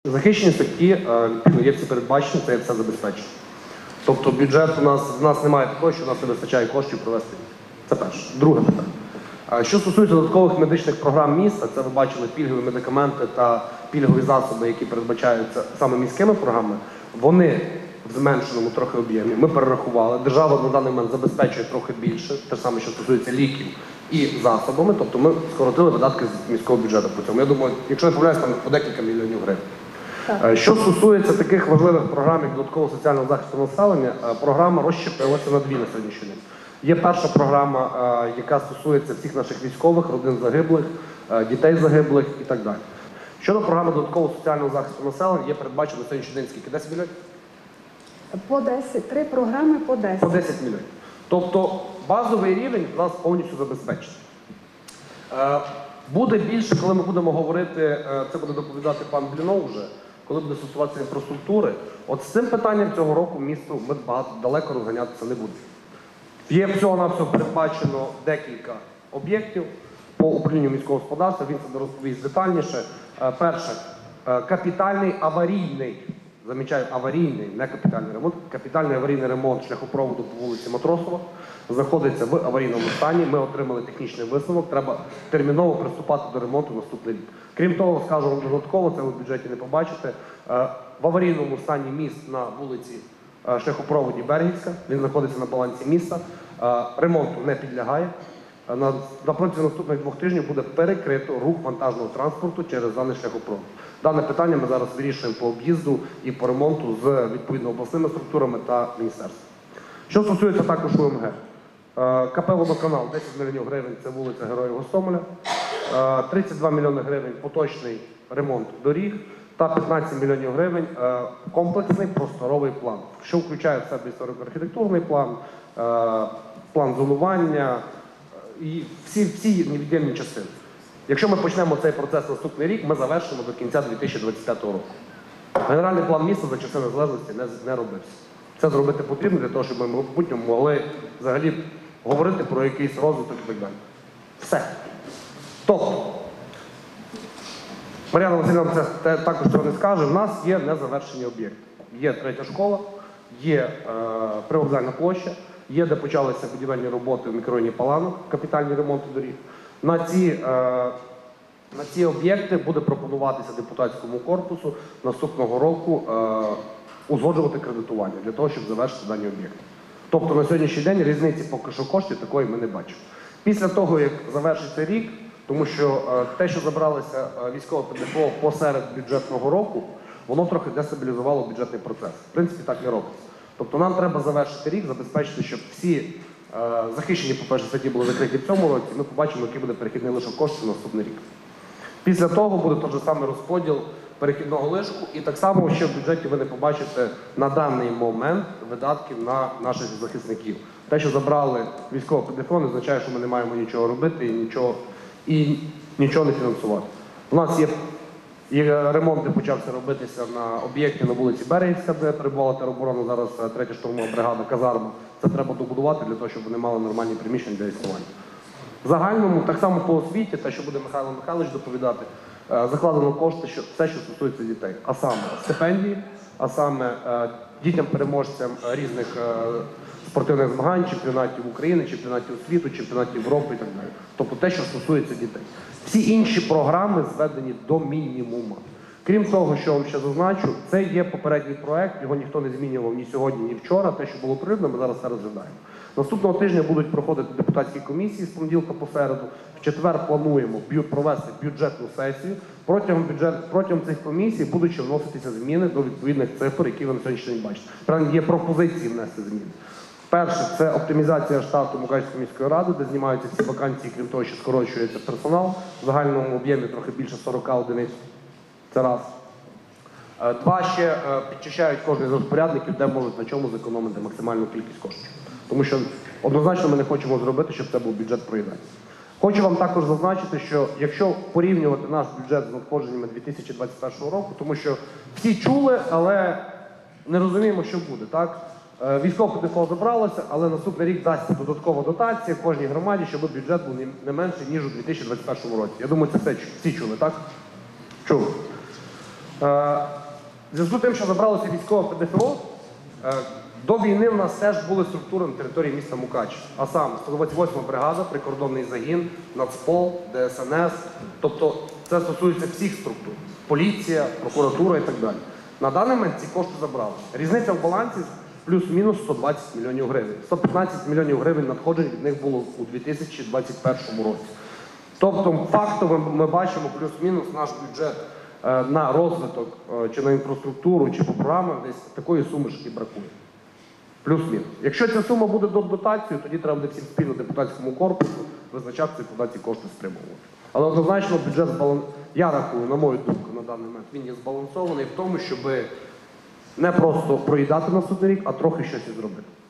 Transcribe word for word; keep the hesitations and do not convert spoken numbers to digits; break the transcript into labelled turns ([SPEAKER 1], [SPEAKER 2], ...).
[SPEAKER 1] Захищені статті, відповідно, є всі передбачені, це є все забезпечено. Тобто бюджет у нас, в нас немає такого, що у нас не вистачає коштів провести. Це перше. Друге питання. Що стосується додаткових медичних програм міста, це ви бачили пільгові медикаменти та пільгові засоби, які передбачаються саме міськими програмами, вони в зменшеному трохи об'ємі. Ми перерахували. Держава на даний момент забезпечує трохи більше, те саме, що стосується ліків і засобами, тобто ми скоротили видатки з міського бюджету по цьому. Я думаю, якщо не помиляюсь, там по декілька мільйонів гривень. Так. Що стосується таких важливих програм, як додаткового соціального захисту населення, програма розщепилася на дві на сьогоднішній день. Є перша програма, яка стосується всіх наших військових, родин загиблих, дітей загиблих і так далі. Щодо програми додаткового соціального захисту населення, є передбачено на сьогоднішній день скільки? десять мільйонів?
[SPEAKER 2] По десять. Три програми по десять.
[SPEAKER 1] По десять мільйонів. Тобто базовий рівень у нас повністю забезпечений. Буде більше, коли ми будемо говорити, це буде доповідати пан Блінов вже, коли буде стосуватися інфраструктури. От з цим питанням цього року місту ми багато далеко розганятися не будемо. Є всього-навсього передбачено декілька об'єктів по управлінню міського господарства, він це розповість детальніше. Перше, капітальний аварійний, замічаю, аварійний, не капітальний ремонт, капітальний аварійний ремонт шляхопроводу по вулиці Матросова знаходиться в аварійному стані. Ми отримали технічний висновок, треба терміново приступати до ремонту наступний рік. Крім того, скажу вам додатково, це ви в бюджеті не побачите, в аварійному стані міст на вулиці шляхопроводі Бергівська, він знаходиться на балансі міста, ремонту не підлягає. На, на протязі наступних двох тижнів буде перекрито рух вантажного транспорту через даний шляхопровод. Дане питання ми зараз вирішуємо по об'їзду і по ремонту з відповідно обласними структурами та міністерством. Що стосується також У М Г. КП «Водоканал» десять мільйонів гривень – це вулиця Героїв Гостомеля, тридцять два мільйони гривень – поточний ремонт доріг та п'ятнадцять мільйонів гривень – комплексний просторовий план, що включає в себе історико-архітектурний план, план зонування і всі, всі невід'ємні частини. Якщо ми почнемо цей процес наступний рік, ми завершимо до кінця дві тисячі двадцять п'ятого року. Генеральний план міста за часи незалежності не, не робився. Це зробити потрібно для того, щоб ми в майбутньому могли взагалі говорити про якийсь розвиток і так далі. Все. Тобто, Мар'яна Васильівна це також цього не скаже, в нас є незавершені об'єкти. Є третя школа, є е, привокзальна площа, є де почалися будівельні роботи в мікрорайоні Паланок, капітальні ремонти доріг. На ці, е, на ці об'єкти буде пропонуватися депутатському корпусу наступного року е, узгоджувати кредитування для того, щоб завершити дані об'єкти. Тобто на сьогоднішній день різниці поки що коштів такої ми не бачимо. Після того, як завершиться рік, тому що е, те, що забралося е, військове ПДФО посеред бюджетного року, воно трохи дестабілізувало бюджетний процес. В принципі, так не робиться. Тобто нам треба завершити рік, забезпечити, щоб всі е, захищені, по-перше, статті були закриті в цьому році, і ми побачимо, який буде перехідний лишок коштів на наступний рік. Після того буде той же самий розподіл перехідного лишку, і так само ще в бюджеті ви не побачите на даний момент видатків на наших захисників. Те, що забрали військове ПДФО, не означає, що ми не маємо нічого робити і нічого, і нічого не фінансувати. У нас є і ремонт, де почався робитися на об'єкті на вулиці Берегівська, де перебувала тероборона, зараз третя штурмова бригада, казарма. Це треба добудувати для того, щоб вони мали нормальні приміщення для існування. В загальному, так само по освіті, те, що буде Михайло Михайлович доповідати, закладено кошти, що все, що стосується дітей. А саме стипендії, а саме дітям-переможцям різних спортивних змагань, чемпіонатів України, чемпіонатів світу, чемпіонатів Європи і так далі. Тобто те, що стосується дітей. Всі інші програми зведені до мінімуму. Крім того, що вам ще зазначу, це є попередній проект, його ніхто не змінював ні сьогодні, ні вчора. Те, що було природно, ми зараз це розглядаємо. Наступного тижня будуть проходити депутатські комісії з понеділка по середу. В четвер плануємо провести бюджетну сесію. Протягом, бюджет, протягом цих комісій будуть ще вноситися зміни до відповідних цифр, які ви на сьогоднішній день бачите. Правильно, є пропозиції внести зміни. Перше, це оптимізація штату Мукачівської міської ради, де знімаються всі вакансії, крім того, що скорочується персонал. В загальному об'ємі трохи більше сорока одиниць. Це раз. Два, ще підчищають кожен з розпорядників, де можуть на чому зекономити максимальну кількість коштів. Тому що однозначно ми не хочемо зробити, щоб це був бюджет проїдання. Хочу вам також зазначити, що якщо порівнювати наш бюджет з надходженнями дві тисячі двадцять першого року, тому що всі чули, але не розуміємо, що буде, так? Військове ПДФО забралося, але наступний рік дасться додаткова дотація кожній громаді, щоб бюджет був не менший, ніж у дві тисячі двадцять першому році. Я думаю, це все всі чули, так? Чули. В зв'язку з тим, що забралося військове ПДФО, е, до війни в нас теж були структури на території міста Мукачево. А саме сто двадцять восьма бригада, прикордонний загін, Нацпол, ДСНС. Тобто це стосується всіх структур. Поліція, прокуратура і так далі. На даний момент ці кошти забрали. Різниця в балансі плюс-мінус сто двадцять мільйонів гривень. сто п'ятнадцять мільйонів гривень надходжень від них було у дві тисячі двадцять першому році. Тобто, фактово ми бачимо плюс-мінус наш бюджет е, на розвиток е, чи на інфраструктуру, чи по програмах десь такої суми ж і бракує. Плюс-мінус. Якщо ця сума буде до дотації, тоді треба буде всім спільно депутатському корпусу визначати, куди ці кошти спрямовувати. Але однозначно бюджет збалан... я рахую, на мою думку, на даний момент, він є збалансований в тому, щоб не просто проїдати наступний рік, а трохи щось і зробити.